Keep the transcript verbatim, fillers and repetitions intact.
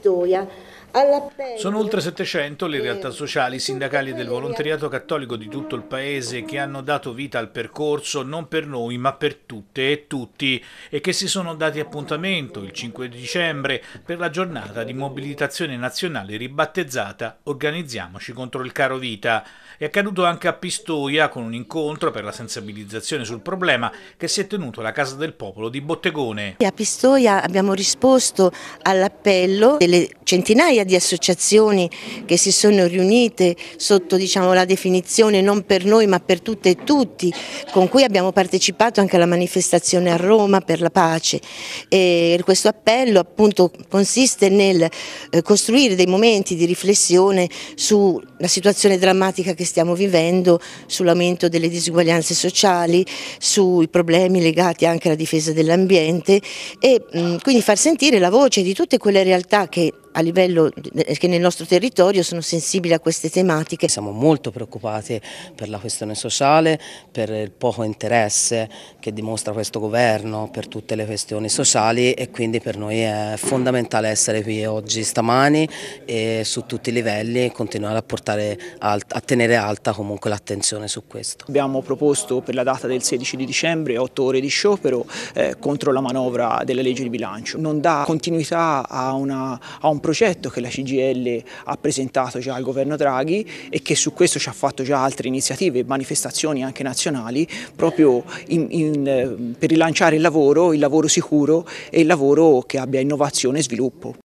Pistoia. Sono oltre settecento le realtà sociali, sindacali e del volontariato cattolico di tutto il paese che hanno dato vita al percorso Non per noi ma per tutte e tutti e che si sono dati appuntamento il cinque dicembre per la giornata di mobilitazione nazionale ribattezzata Organizziamoci contro il caro vita. È accaduto anche a Pistoia con un incontro per la sensibilizzazione sul problema che si è tenuto alla Casa del Popolo di Bottegone. A Pistoia abbiamo risposto all'appello delle centinaia di associazioni che si sono riunite sotto, diciamo, la definizione Non per noi ma per tutte e tutti, con cui abbiamo partecipato anche alla manifestazione a Roma per la pace. E questo appello appunto consiste nel eh, costruire dei momenti di riflessione sulla situazione drammatica che stiamo vivendo, sull'aumento delle disuguaglianze sociali, sui problemi legati anche alla difesa dell'ambiente e mh, quindi far sentire la voce di tutte quelle realtà che a livello che nel nostro territorio sono sensibili a queste tematiche. Siamo molto preoccupati per la questione sociale, per il poco interesse che dimostra questo governo per tutte le questioni sociali e quindi per noi è fondamentale essere qui oggi stamani e su tutti i livelli continuare a portare a tenere alta comunque l'attenzione su questo. Abbiamo proposto per la data del sedici di dicembre otto ore di sciopero eh, contro la manovra della legge di bilancio. Non dà continuità a, una, a un progetto che la C G I L ha presentato già al governo Draghi e che su questo ci ha fatto già altre iniziative, manifestazioni anche nazionali, proprio in, in, per rilanciare il lavoro, il lavoro sicuro e il lavoro che abbia innovazione e sviluppo.